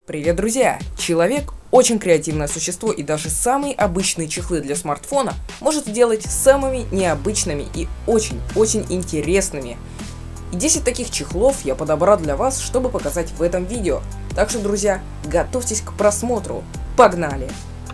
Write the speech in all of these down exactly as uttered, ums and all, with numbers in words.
Привет, друзья! Человек очень креативное существо, и даже самые обычные чехлы для смартфона может сделать самыми необычными и очень-очень интересными. И десять таких чехлов я подобрал для вас, чтобы показать в этом видео. Так что, друзья, готовьтесь к просмотру. Погнали!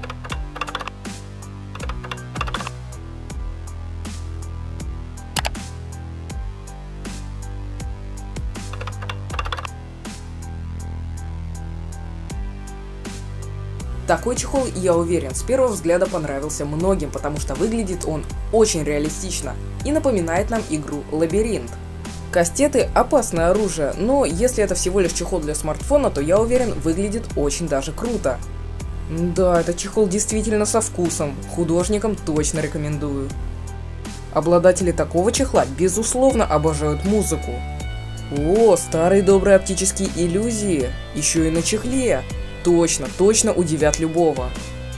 Такой чехол, я уверен, с первого взгляда понравился многим, потому что выглядит он очень реалистично и напоминает нам игру Лабиринт. Кастеты – опасное оружие, но если это всего лишь чехол для смартфона, то я уверен, выглядит очень даже круто. Да, этот чехол действительно со вкусом, художникам точно рекомендую. Обладатели такого чехла безусловно обожают музыку. О, старые добрые оптические иллюзии, еще и на чехле. Точно, точно удивят любого.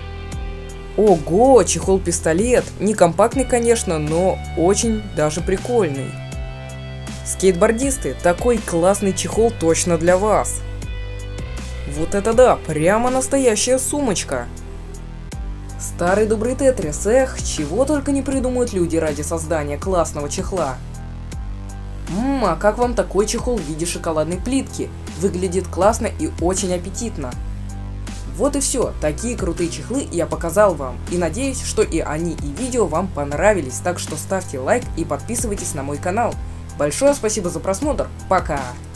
Ого, чехол-пистолет. Не компактный, конечно, но очень даже прикольный. Скейтбордисты, такой классный чехол точно для вас. Вот это да, прямо настоящая сумочка. Старый добрый Тетрис, эх, чего только не придумают люди ради создания классного чехла. Ммм, а как вам такой чехол в виде шоколадной плитки? Выглядит классно и очень аппетитно. Вот и все, такие крутые чехлы я показал вам, и надеюсь, что и они, и видео вам понравились, так что ставьте лайк и подписывайтесь на мой канал. Большое спасибо за просмотр, пока!